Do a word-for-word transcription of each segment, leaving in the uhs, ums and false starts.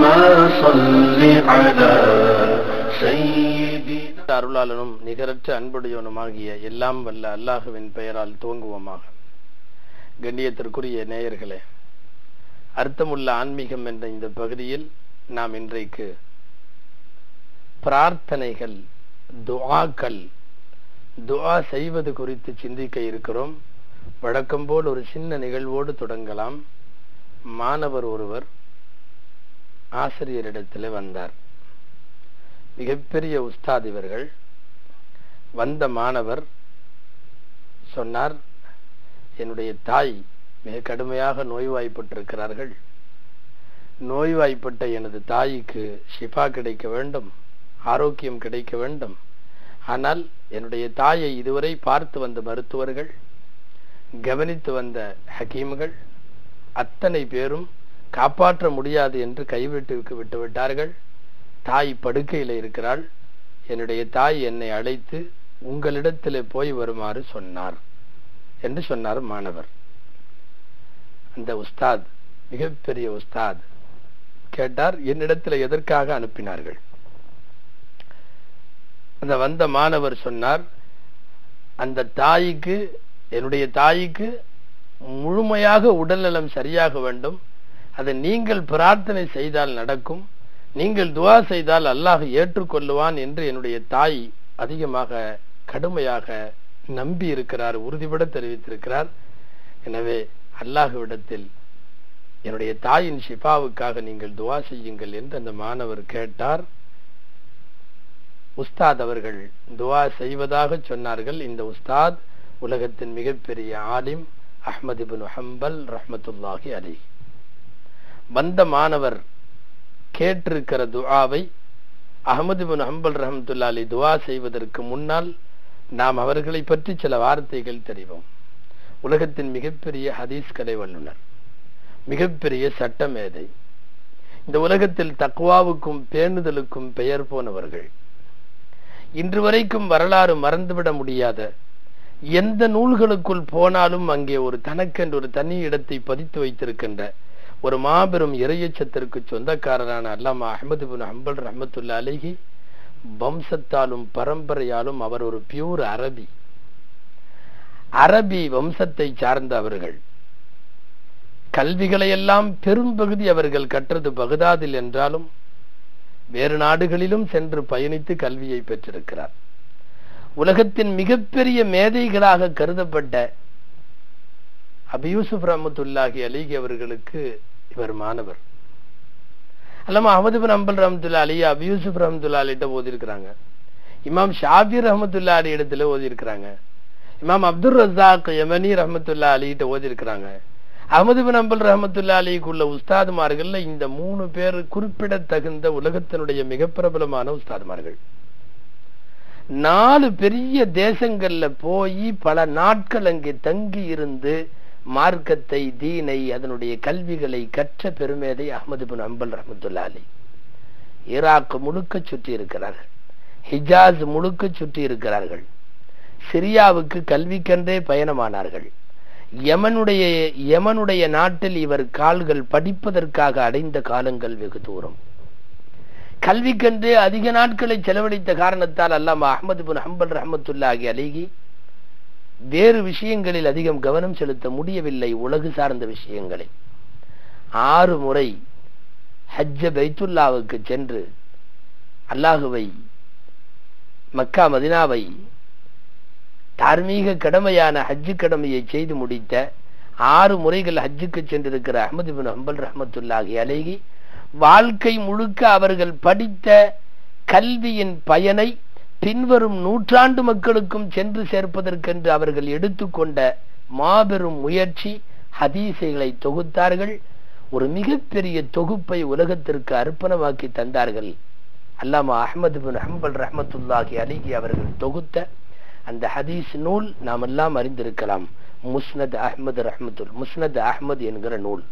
அருளாளனும் நிகரற்ற அன்புடையவனுமாகிய எல்லாம் வல்ல அல்லாஹுவின் பெயரால் துவங்குவோமாக. கண்ணியத்திற்குரிய நேயர்களே, அர்த்தமுள்ள ஆன்மீகம் என்ற இந்த பகுதியில் நாம் இன்றைக்கு பிரார்த்தனைகள், துஆக்கள், துஆ செய்வது குறித்து சிந்திக்க இருக்கிறோம். வழக்கம் போல் ஒரு சின்ன நிகழ்வோடு தொடங்கலாம். மாணவர் ஒருவர் ஆசிரியரிடத்தில் வந்தார். மிகப்பெரிய உஸ்தாத் இவர்கள். வந்த மாணவர் சொன்னார், என்னுடைய தாய் மிக கடுமையாக நோய்வாய்ப்பட்டிருக்கிறார்கள். நோய்வாய்ப்பட்ட எனது தாய்க்கு ஷிஃபா கிடைக்க வேண்டும், ஆரோக்கியம் கிடைக்க வேண்டும். ஆனால் என்னுடைய தாயை இதுவரை பார்த்து வந்த மருத்துவர்கள், கவனித்து வந்த ஹக்கீம்கள் அத்தனை பேரும் காப்பாற்ற முடியாது என்று கைவிட்டு விட்டு விட்டார்கள். தாய் படுக்கையில் இருக்கிறாள். என்னுடைய தாய் என்னை அழைத்து உங்களிடத்தில் போய் வருமாறு சொன்னார் என்று சொன்னார் மாணவர். அந்த உஸ்தாத், மிகப்பெரிய உஸ்தாத், கேட்டார், என்னிடத்தில் எதற்காக அனுப்பினார்கள்? அந்த வந்த மாணவர் சொன்னார், அந்த தாய்க்கு, என்னுடைய தாய்க்கு முழுமையாக உடல்நலம் சரியாக வேண்டும். அதை நீங்கள் பிரார்த்தனை செய்தால் நடக்கும், நீங்கள் துஆ செய்தால் அல்லாஹ் ஏற்றுக்கொள்ளுவான் என்று என்னுடைய தாய் அதிகமாக கடுமையாக நம்பி இருக்கிறார், உறுதிபட தெரிவித்திருக்கிறார். எனவே அல்லாஹ்விடத்தில் என்னுடைய தாயின் ஷிஃபாவுக்காக நீங்கள் துஆ செய்யுங்கள் என்று அந்த மாணவர் கேட்டார். உஸ்தாத் அவர்கள் துஆ செய்வதாக சொன்னார்கள். இந்த உஸ்தாத் உலகத்தின் மிகப்பெரிய ஆலிம் அஹ்மத் இப்னு ஹம்பல் ரஹ்மத்துல்லாஹி அலைஹி. வந்த மாணவர் கேட்டிருக்கிற துஆவை அஹ்மத் இப்னு ஹம்பல் ரஹ்மத்துல்லாஹி அலைஹி துஆ செய்வதற்கு முன்னால் நாம் அவர்களை பற்றி சில வார்த்தைகள் தெரிவோம். உலகத்தின் மிகப்பெரிய ஹதீஸ் கலை வல்லுனர், மிகப்பெரிய சட்ட மேதை, இந்த உலகத்தில் தக்வாவுக்கும் பேணுதலுக்கும் பெயர் போனவர்கள், இன்று வரைக்கும் வரலாறு மறந்துவிட முடியாத, எந்த நூல்களுக்குள் போனாலும் அங்கே ஒரு தனக்கென்று ஒரு தனி இடத்தை பதித்து வைத்திருக்கின்ற ஒரு மாபெரும் இறையச்சத்திற்கு சொந்தக்காரரான அல்லாமா அஹ்மத் இப்னு ஹம்பல் ரஹ்மத்துல்லாஹி அலைஹி, வம்சத்தாலும் பரம்பரையாலும் அவர் ஒரு பியூர் அரபி அரபி வம்சத்தை சார்ந்த அவர்கள். கல்விகளை எல்லாம் பெரும்பகுதி அவர்கள் கற்றது பகதாதில் என்றாலும் வேறு நாடுகளிலும் சென்று பயணித்து கல்வியை பெற்றிருக்கிறார். உலகத்தின் மிகப்பெரிய மேதைகளாக கருதப்பட்ட அபு யூசுப் ரஹ்மத்துல்லாஹி அலைஹி அவர்களுக்கு இவர் மாணவர். அல்லாமா அஹ்மத் இப்னு ஹம்பல் ரஹ்மத்துல்லாஹி அலைஹி அபு யூசுப் ரஹ்மத்துல்லாஹி அலைஹி கிட்ட ஓதி இருக்கிறாங்க. இமாம் ஷாஃபி ரஹ்மத்துல்லாஹி அலைஹி இடத்துல ஓதி இருக்கிறாங்க. இமாம் அப்துர் ரஸாக் யமனி ரஹ்மத்துல்லாஹி அலைஹி கிட்ட ஓதி இருக்கிறாங்க. அஹ்மத் இப்னு ஹம்பல் ரஹ்மத்துல்லாஹி அலைஹிக்குள்ள உஸ்தாதுமார்கள்ல இந்த மூணு பேர் குறிப்பிடத்தகுந்த உலகத்தினுடைய மிக பிரபலமான உஸ்தாதுமார்கள். நாலு பெரிய தேசங்கள்ல போய் பல நாட்கள் அங்கே தங்கி இருந்து மார்க்கத்தை, தீனை, அதனுடைய கல்விகளை கற்ற பெருமேதை அஹ்மத் இப்னு ஹம்பல் ரஹ்மத்துல்லாஹி அலைஹி. ஈராக் முழுக்க சுற்றி இருக்கிறார்கள், ஹிஜாஸ் முழுக்க சுற்றி இருக்கிறார்கள், சிரியாவுக்கு கல்விக்கென்றே பயணமானார்கள். யமனுடைய யமனுடைய நாட்டில் இவர் கால்கள் படிப்பதற்காக அடைந்த காலங்கள் வெகு தூரம். கல்விக்கென்றே அதிக நாட்களை செலவழித்த காரணத்தால் அல்லாமா அஹ்மத் இப்னு ஹம்பல் ரஹ்மத்துல்லாஹி அலைஹி வேறு விஷயங்களில் அதிகம் கவனம் செலுத்த முடியவில்லை, உலகு சார்ந்த விஷயங்களை. ஆறு முறை ஹஜ்ஜ பைத்துல்லாவுக்கு சென்று அல்லாஹுவை, மக்கா மதினாவை, தார்மீக கடமையான ஹஜ்ஜு கடமையை செய்து முடித்த ஆறு முறைகள் ஹஜ்ஜுக்கு சென்றிருக்கிற அஹ்மத் இப்னு ஹம்பல் ரஹ்மத்துல்லாஹி அலைஹி வாழ்க்கை முழுக்க அவர்கள் படித்த கல்வியின் பயனை பின்வரும் நூற்றாண்டு மக்களுக்கும் சென்று சேர்ப்பதற்கென்று அவர்கள் எடுத்துக்கொண்ட மாபெரும் முயற்சி, ஹதீஸைகளை தொகுத்தார்கள். ஒரு மிகப்பெரிய தொகுப்பை உலகத்திற்கு அர்ப்பணமாக்கி தந்தார்கள். அல்லாமா அஹ்மத் இப்னு ஹம்பல் ரஹ்மத்துல்லாஹி அலைஹி அவர்கள் தொகுத்த அந்த ஹதீஸ் நூல் நாம் எல்லாம் அறிந்திருக்கலாம், முஸ்னத் அஹ்மத் ரஹ்மத்துல் முஸ்னத் அஹ்மத் என்கிற நூல்.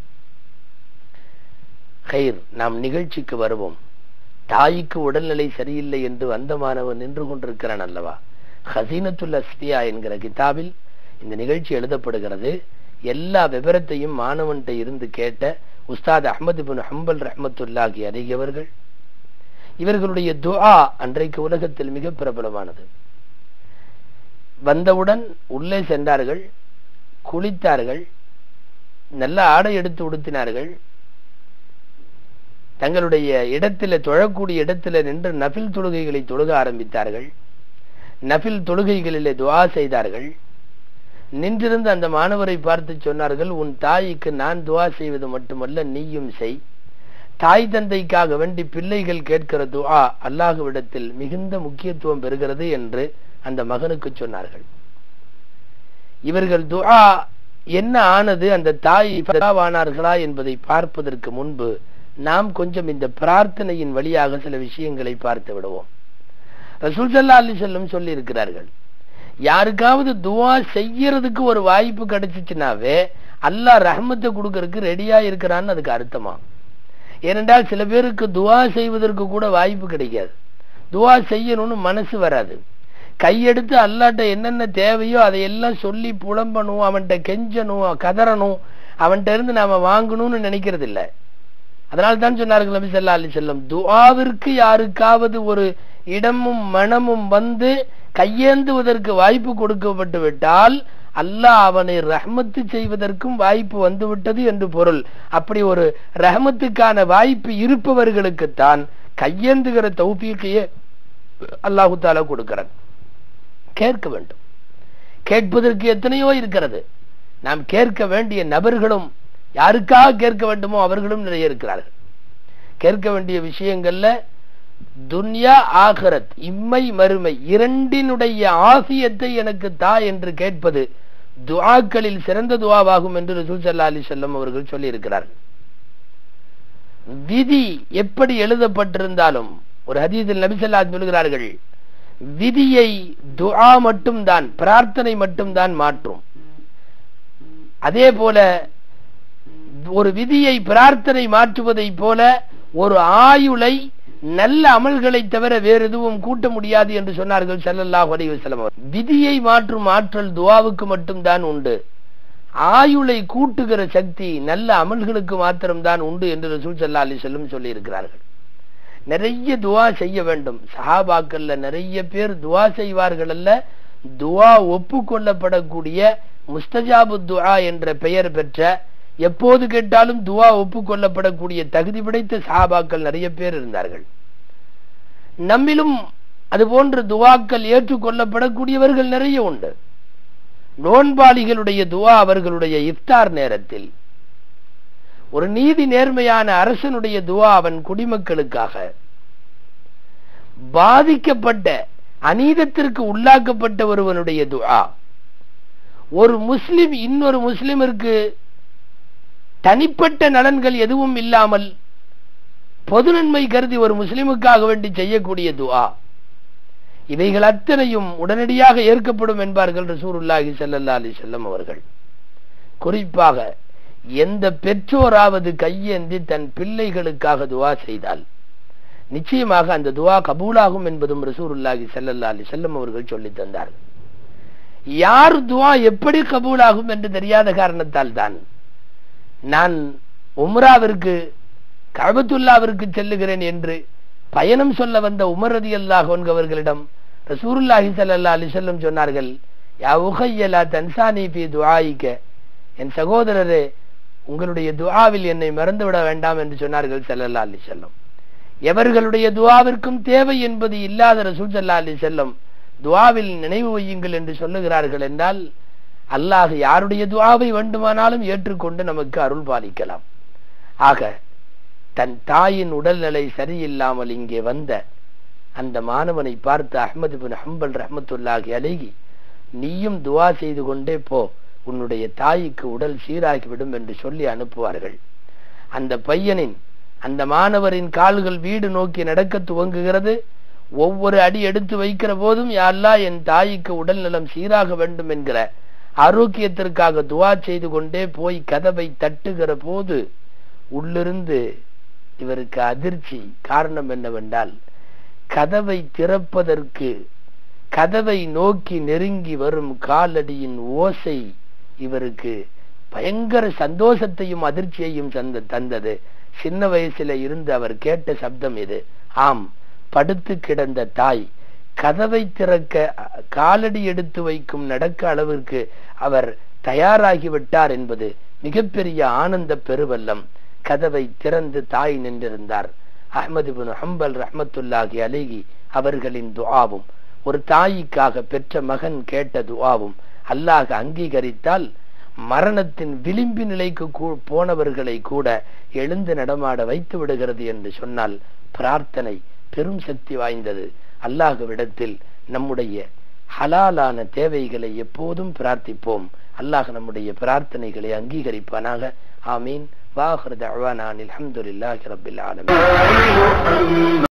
ஹைர், நாம் நிகழ்ச்சிக்கு வருவோம். தாய்க்கு உடல்நிலை சரியில்லை என்று வந்த மாணவன் நின்று கொண்டிருக்கிறான் அல்லவா? ஹசீனத்துல் அஸ்பியா என்கிற கிதாபில் இந்த நிகழ்ச்சி எழுதப்படுகிறது. எல்லா விவரத்தையும் மாணவன்கிட்ட இருந்து கேட்ட உஸ்தாத் அஹ்மது பின் ஹம்பல் ரஹ்மத்துல்லாஹி அலைஹி அவர்கள். இவர்களுடைய துஆ அன்றைக்கு உலகத்தில் மிக பிரபலமானது. வந்தவுடன் உள்ளே சென்றார்கள், குளித்தார்கள், நல்ல ஆடை எடுத்து உடுத்தினார்கள், தங்களுடைய இடத்தில தொழக்கூடிய இடத்தில நின்று நஃபில் தொழுகைகளை தொழுக ஆரம்பித்தார்கள். நஃபில் தொழுகைகளிலே துஆ செய்தார்கள். நின்றிருந்த அந்த மாணவரை பார்த்து சொன்னார்கள், உன் தாய்க்கு நான் துஆ செய்வது மட்டுமல்ல, நீயும் செய். தாய் தந்தைக்காக வேண்டி பிள்ளைகள் கேட்கிற துஆ அல்லாஹ்விடத்தில் மிகுந்த முக்கியத்துவம் பெறுகிறது என்று அந்த மகனுக்கு சொன்னார்கள். இவர்கள் துஆ என்ன ஆனது, அந்த தாய் ஆனார்களா என்பதை பார்ப்பதற்கு முன்பு நாம் கொஞ்சம் இந்த பிரார்த்தனையின் வழியாக சில விஷயங்களை பார்த்து விடுவோம். ரசூல் ஸல்லல்லாஹு அலைஹி வஸல்லம் சொல்லி இருக்கிறார்கள், யாருக்காவது துஆ செய்யறதுக்கு ஒரு வாய்ப்பு கிடைச்சிச்சுனாவே அல்லாஹ் ரஹ்மத்தை கொடுக்கறதுக்கு ரெடியா இருக்கிறான்னு அதுக்கு அர்த்தமா. ஏனென்றால் சில பேருக்கு துஆ செய்வதற்கு கூட வாய்ப்பு கிடைக்காது, துஆ செய்யணும்னு மனசு வராது. கையெடுத்து அல்லாஹ்ட்ட என்னென்ன தேவையோ அதையெல்லாம் சொல்லி புலம்பணும், அவன்கிட்ட கெஞ்சணும், கதறணும், அவன்கிட்ட இருந்து நாம வாங்கணும்னு நினைக்கிறது இல்லை. அதனால தான் சொன்னார்கள் நபி ஸல்லல்லாஹு அலைஹி வஸல்லம், துஆவிற்கு யாருக்காவது ஒரு இடமும் மனமும் வந்து கையேந்துவதற்கு வாய்ப்பு கொடுக்கப்பட்டு விட்டால் அல்லாஹ் அவனை ரஹ்மத்து செய்வதற்கும் வாய்ப்பு வந்து விட்டது என்று பொருள். அப்படி ஒரு ரஹ்மத்துக்கான வாய்ப்பு இருப்பவர்களுக்குத்தான் கையேந்துகிற தௌஃபீக்கையே அல்லாஹு தஆலா கொடுக்கிறான். கேட்க வேண்டும். கேட்பதற்கு எத்தனையோ இருக்கிறது. நாம் கேட்க வேண்டிய நபர்களும் யாருக்காக கேட்க வேண்டுமோ அவர்களும் நிறைய இருக்கிறார்கள். கேட்க வேண்டிய விஷயங்கள்ல துன்யா ஆகிரத், இம்மை மறுமை இரண்டினுடைய ஆசியத்தை எனக்கு தா என்று கேட்பது துஆக்களில் சிறந்த துஆவாகும் என்று ரசூல் ஸல்லல்லாஹு அலைஹி வஸல்லம் அவர்கள் சொல்லி இருக்கிறார்கள். விதி எப்படி எழுதப்பட்டிருந்தாலும் ஒரு ஹதீஸில் நபி ஸல்லல்லாஹு அலைஹி வஸல்லம் சொல்கிறார்கள், விதியை துஆ மட்டும்தான், பிரார்த்தனை மட்டும்தான் மாற்றும். அதே போல ஒரு விதியை பிரார்த்தனை மாற்றுவதை போல ஒரு ஆயுளை நல்ல அமல்களை தவிர வேறு எதுவும் கூட்ட முடியாது என்று சொன்னார்கள் ஸல்லல்லாஹு அலைஹி வஸல்லம். விதியை மாற்றும் ஆற்றல் துஆவுக்கு மட்டும்தான் உண்டு. ஆயுளை கூட்டுகிற சக்தி நல்ல அமல்களுக்கு மாத்திரம்தான் உண்டு என்று ரசூல் ஸல்லல்லாஹு அலைஹி வஸல்லம் சொல்லி இருக்கிறார்கள். நிறைய துஆ செய்ய வேண்டும். சஹாபாக்கள்ல நிறைய பேர் துஆ செய்வார்கள் அல்ல, துஆ ஒப்புக்கொள்ளப்படக்கூடிய முஸ்தஜாபு துஆ என்ற பெயர் பெற்ற, எப்போது கேட்டாலும் துஆ ஒப்புக்கொள்ளப்படக்கூடிய தகுதி படைத்த சஹாபாக்கள் நிறைய பேர் இருந்தார்கள். நம்மிலும் அது போன்ற துஆக்கள் ஏற்றுக்கொள்ளப்படக்கூடியவர்கள் நிறைய உண்டு. நோன்பாளிகளுடைய துஆ அவர்களுடைய இஃப்தார் நேரத்தில், ஒரு நீதி நேர்மையான அரசனுடைய துஆ அவன் குடிமக்களுக்காக, பாதிக்கப்பட்ட அநீதத்திற்கு உள்ளாக்கப்பட்ட ஒருவனுடைய துஆ, ஒரு முஸ்லிம் இன்னொரு முஸ்லிமிற்கு தனிப்பட்ட நலன்கள் எதுவும் இல்லாமல் பொது நன்மை கருதி ஒரு முஸ்லிமுக்காக வேண்டி செய்யக்கூடிய துஆ, இவைகள் அத்தனையும் உடனடியாக ஏற்கப்படும் என்பார்கள் ரசூலுல்லாஹி ஸல்லல்லாஹு அலைஹி வஸல்லம் அவர்கள். குறிப்பாக எந்த பெற்றோராவது கையேந்தி தன் பிள்ளைகளுக்காக துஆ செய்தால் நிச்சயமாக அந்த துஆ கபூலாகும் என்பதும் ரசூலுல்லாஹி ஸல்லல்லாஹு அலைஹி வஸல்லம் அவர்கள் சொல்லி தந்தார்கள். யார் துஆ எப்படி கபூலாகும் என்று தெரியாத காரணத்தால் தான் நான் உம்ராவிற்கு கஅபத்துல்லாவிற்கு செல்லுகிறேன் என்று பயணம் சொல்ல வந்த உமர் ரலியல்லாஹு அன்ஹு அவர்களிடம் ரசூலுல்லாஹி ஸல்லல்லாஹு அலைஹி வஸல்லம் சொன்னார்கள், யா உகைய லா தன்சானி ஃபீ துஆயிக, என் சகோதரரே உங்களுடைய துஆவில் என்னை மறந்துவிட வேண்டாம் என்று சொன்னார்கள் ஸல்லல்லாஹு அலைஹி வஸல்லம். எவர்களுடைய துஆவிற்கும் தேவை என்பது இல்லாத ரசூல் ஸல்லல்லாஹு அலைஹி வஸல்லம் துஆவில் நினைவு வையுங்கள் என்று சொல்லுகிறார்கள் என்றால் அல்லாஹ் யாருடைய துஆவை வேண்டுமானாலும் ஏற்றுக்கொண்டு நமக்கு அருள் பாலிக்கலாம். ஆக தன் தாயின் உடல்நிலை சரியில்லாமல் இங்கே வந்த அந்த மாணவனை பார்த்து அஹ்மது பின் ஹம்பல் ரஹ்மத்துல்லாஹி அலைஹி, நீயும் துஆ செய்து கொண்டே போ, உன்னுடைய தாய்க்கு உடல் சீராகிவிடும் என்று சொல்லி அனுப்புவார்கள். அந்த பையனின் அந்த மாணவரின் கால்கள் வீடு நோக்கி நடக்க துவங்குகிறது. ஒவ்வொரு அடி எடுத்து வைக்கிற போதும் யா அல்லாஹ் என் தாய்க்கு உடல் நலம் சீராக வேண்டும் என்கிற ஆரோக்கியத்திற்காக துஆ செய்து கொண்டே போய் கதவை தட்டுகிற போது உள்ளிருந்து இவருக்கு அதிர்ச்சி. காரணம் என்னவென்றால், கதவை திறப்பதற்கு கதவை நோக்கி நெருங்கி வரும் காலடியின் ஓசை இவருக்கு பயங்கர சந்தோஷத்தையும் அதிர்ச்சியையும் தந்த தந்தது. சின்ன வயசுல இருந்து அவர் கேட்ட சப்தம் இது. ஆம், படுத்து கிடந்த தாய் கதவை திறக்க காலடி எடுத்து வைக்கும் நடக்க அளவிற்கு அவர் தயாராகிவிட்டார் என்பது மிகப்பெரிய ஆனந்த பெருவெல்லம். கதவை திறந்து தாய் நின்றிருந்தார். அஹ்மது இப்னு ஹம்பல் ரஹ்மத்துல்லாஹி அலைஹி அவர்களின் துஆவும் ஒரு தாய்க்காக பெற்ற மகன் கேட்ட துஆவும் அல்லாஹ் அங்கீகரித்தால் மரணத்தின் விளிம்பு நிலைக்கு போனவர்களை கூட எழுந்து நடமாட வைத்து விடுகிறது என்று சொன்னால் பிரார்த்தனை பெரும் சக்தி வாய்ந்தது. அல்லாஹ்விடத்தில் நம்முடைய ஹலாலான தேவைகளை எப்போதும் பிரார்த்திப்போம். அல்லாஹ் நம்முடைய பிரார்த்தனைகளை அங்கீகரிப்பானாக. ஆமீன். வாஹிரு தஅவானா அல்ஹம்துலில்லாஹி ரப்பில் ஆலமீன்.